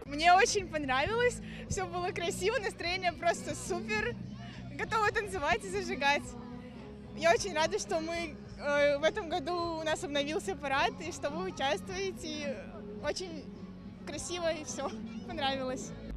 Мне очень понравилось, все было красиво, настроение просто супер, готова танцевать и зажигать. Я очень рада, что мы в этом году у нас обновился парад, и что вы участвуете. Очень красиво и все, понравилось.